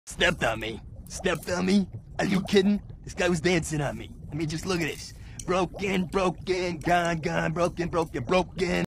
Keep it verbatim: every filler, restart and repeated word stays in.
Stepped on me. Stepped on me? Are you kidding? This guy was dancing on me. I mean, just look at this. Broken, broken, gone, gone, broken, broken, broken.